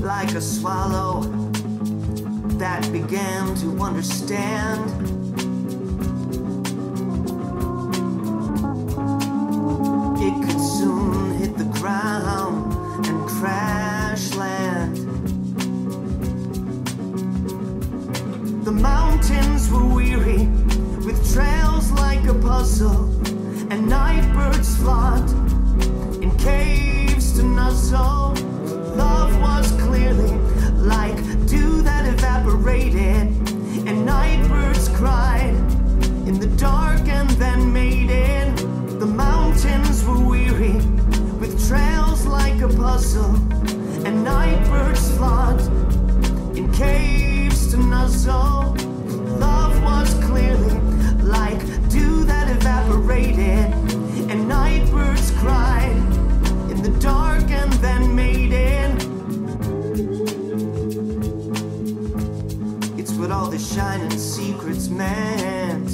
like a swallow that began to understand. It could soon hit the ground and crash land. The mountains were weary with trails like a puzzle, and night birds flocked in caves to nuzzle. Love was clearly like dew that evaporated, and night birds cried in the dark and then mated. The mountains were weary with trails like a puzzle, and night birds flocked in caves to nuzzle. Love was clearly like dew that evaporated, and night birds cried in the dark and then mated. It's what all the shining secrets meant.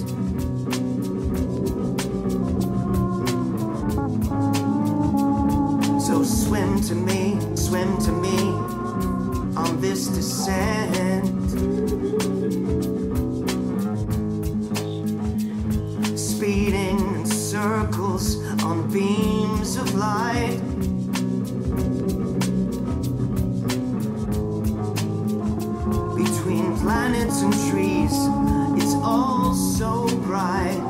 So swim to me on this descent. Speeding in circles on beams of light. Between planets and trees, it's all so bright.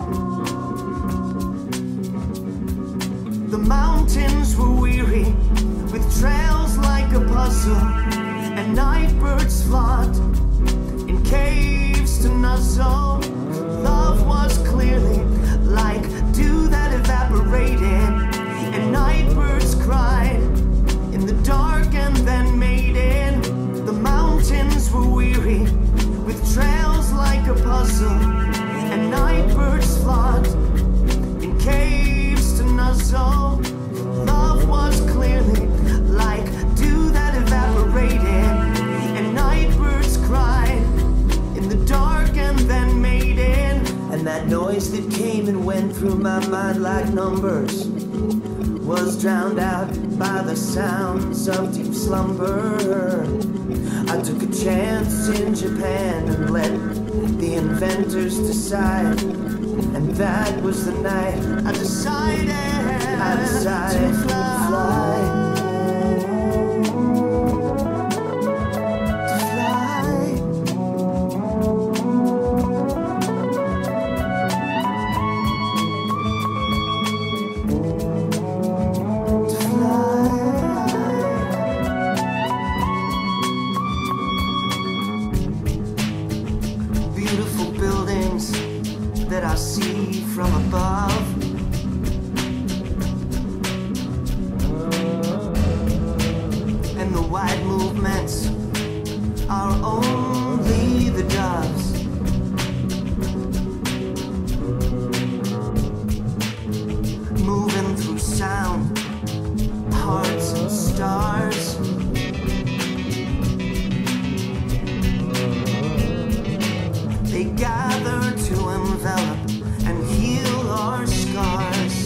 The mountains were weary with trails like a puzzle, and night birds flocked in caves to nuzzle. Love was clearly like dew that evaporated, and night birds cried in the dark and then mated. The mountains were weary with trails like a puzzle, and night birds flocked in caves to nuzzle. Love was clearly like dew that evaporated, and night birds cried in the dark and then mated. And that noise that came and went through my mind like numbers was drowned out by the sounds of deep slumber. I took a chance in Japan and let the inventors decide, and that was the night I decided to fly. Beautiful buildings that I see from above, and the wide movements are only the doves. Moving through sound, hearts and stars. They gather to envelop and heal our scars.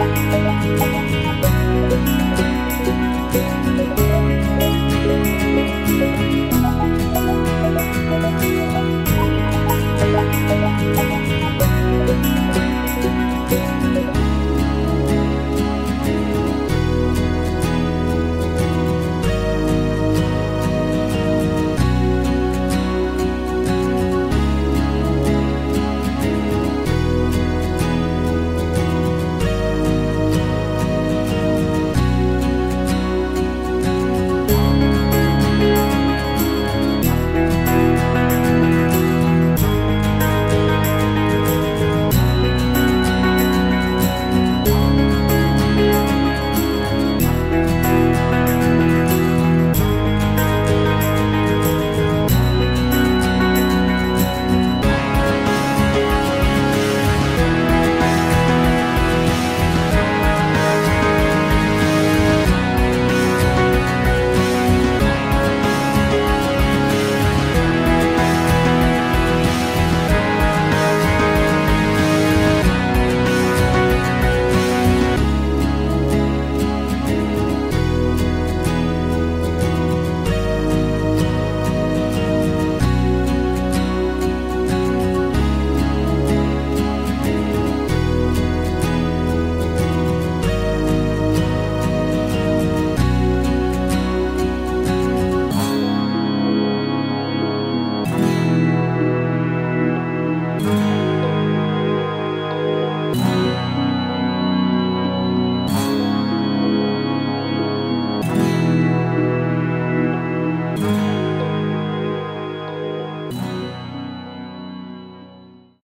Thank you.